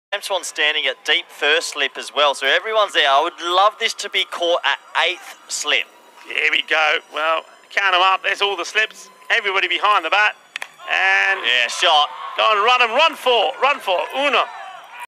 Swan standing at deep first slip as well, so everyone's there. I would love this to be caught at 8th slip. Here we go. Well, count them up. There's all the slips. Everybody behind the bat. And yeah, shot. go and run them. Run four. Run four. Uno.